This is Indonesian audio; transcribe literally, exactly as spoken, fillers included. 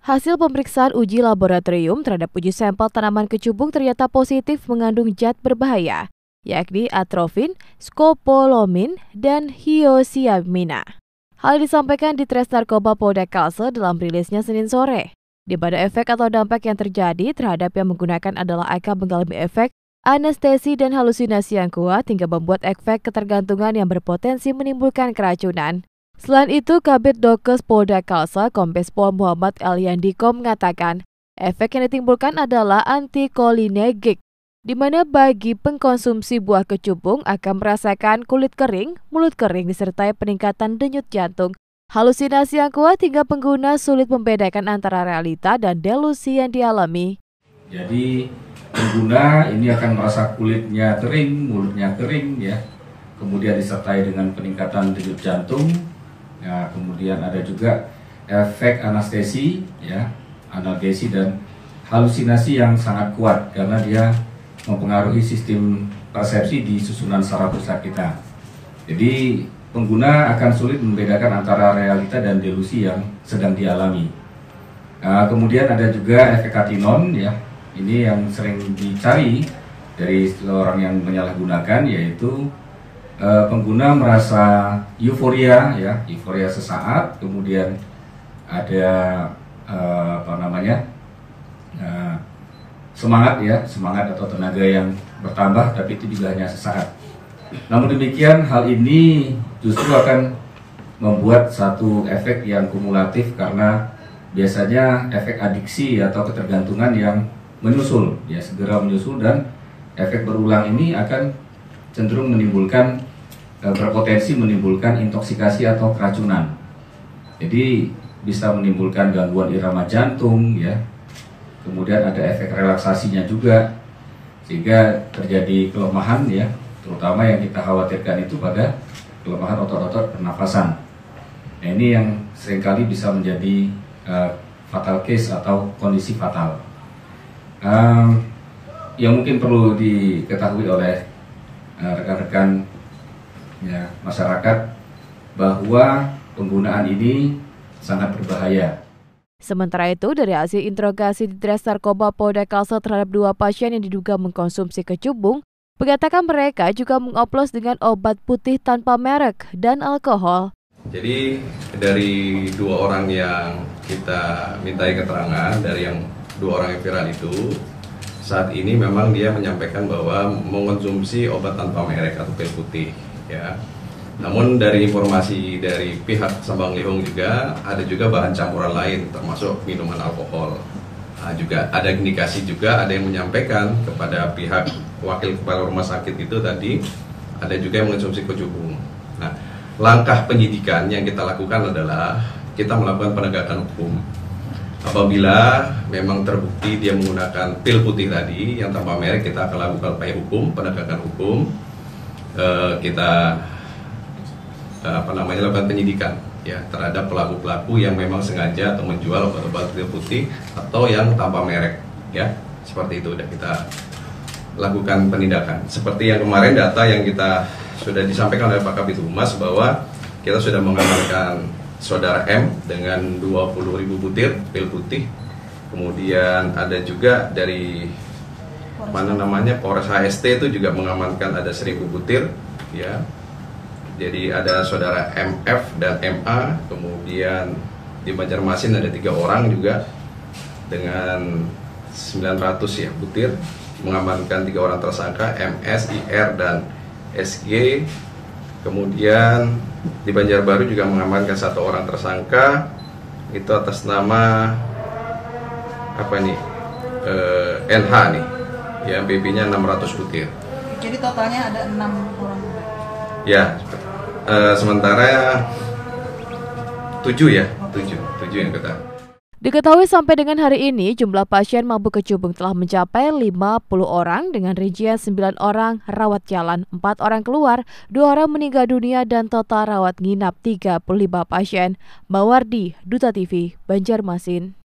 Hasil pemeriksaan uji laboratorium terhadap uji sampel tanaman kecubung ternyata positif mengandung zat berbahaya, yakni atrofin, skopolomin, dan hyoscyamina. Hal disampaikan di Tres Narkoba Polda Kalsel dalam rilisnya Senin sore. Di mana efek atau dampak yang terjadi terhadap yang menggunakan adalah akan mengalami efek anestesi dan halusinasi yang kuat hingga membuat efek ketergantungan yang berpotensi menimbulkan keracunan. Selain itu, Kabid Dokes Polda Kalsel Kombes Pol Muhammad Eliandiko mengatakan efek yang ditimbulkan adalah antikolinergik, di mana bagi pengkonsumsi buah kecubung akan merasakan kulit kering, mulut kering disertai peningkatan denyut jantung, halusinasi yang kuat hingga pengguna sulit membedakan antara realita dan delusi yang dialami. Jadi pengguna ini akan merasa kulitnya kering, mulutnya kering ya. Kemudian disertai dengan peningkatan denyut jantung. Ya, kemudian ada juga efek anestesi ya, analgesi dan halusinasi yang sangat kuat karena dia mempengaruhi sistem persepsi di susunan saraf pusat kita. Jadi pengguna akan sulit membedakan antara realita dan delusi yang sedang dialami. Nah, kemudian ada juga efek katinon ya. Ini yang sering dicari dari orang yang menyalahgunakan, yaitu uh, pengguna merasa euforia ya, euforia sesaat, kemudian ada uh, apa namanya uh, semangat ya, semangat atau tenaga yang bertambah, tapi itu juga hanya sesaat. Namun demikian, hal ini justru akan membuat satu efek yang kumulatif karena biasanya efek adiksi atau ketergantungan yang menyusul, ya segera menyusul, dan efek berulang ini akan cenderung menimbulkan e, berpotensi menimbulkan intoksikasi atau keracunan. Jadi bisa menimbulkan gangguan irama jantung, ya. Kemudian ada efek relaksasinya juga, sehingga terjadi kelemahan, ya, terutama yang kita khawatirkan itu pada kelemahan otot-otot pernafasan. Nah, ini yang seringkali bisa menjadi e, fatal case atau kondisi fatal. Um, yang mungkin perlu diketahui oleh rekan-rekan uh, ya, masyarakat bahwa penggunaan ini sangat berbahaya. Sementara itu, dari hasil interogasi di Tres Narkoba Polda Kalsel terhadap dua pasien yang diduga mengkonsumsi kecubung, mengatakan mereka juga mengoplos dengan obat putih tanpa merek dan alkohol. Jadi dari dua orang yang kita mintai keterangan, dari yang dua orang yang viral itu, saat ini memang dia menyampaikan bahwa mengonsumsi obat tanpa merek atau pil putih ya. Namun dari informasi dari pihak Sambang Lihong juga ada juga bahan campuran lain termasuk minuman alkohol. Nah, juga ada indikasi juga ada yang menyampaikan kepada pihak wakil kepala rumah sakit itu tadi ada juga yang mengonsumsi kecubung. Nah, langkah penyidikan yang kita lakukan adalah kita melakukan penegakan hukum. Apabila memang terbukti dia menggunakan pil putih tadi yang tanpa merek, kita akan lakukan upaya hukum, penegakan hukum. E, kita e, apa namanya lakukan penyidikan ya terhadap pelaku-pelaku yang memang sengaja atau menjual obat-obat pil putih atau yang tanpa merek ya. Seperti itu sudah kita lakukan penindakan. Seperti yang kemarin data yang kita sudah disampaikan oleh Pak Kabid Humas bahwa kita sudah mengamankan Saudara M dengan dua puluh ribu butir pil putih. Kemudian ada juga dari mana namanya Polres H S T itu juga mengamankan ada seribu butir ya. Jadi ada Saudara M F dan M A. Kemudian di Banjarmasin ada tiga orang juga dengan sembilan ratus ya butir, mengamankan tiga orang tersangka M S, I R dan S G. Kemudian di Banjarbaru juga mengamankan satu orang tersangka itu atas nama apa nih e, N H nih ya, B P-nya enam ratus butir. Jadi totalnya ada enam orang. Ya, e, sementara tujuh ya, tujuh, tujuh yang kita. Diketahui sampai dengan hari ini jumlah pasien mabuk kecubung telah mencapai lima puluh orang dengan rincian sembilan orang rawat jalan, empat orang keluar, dua orang meninggal dunia dan total rawat nginap tiga puluh lima pasien. Mawardi, Duta T V, Banjarmasin.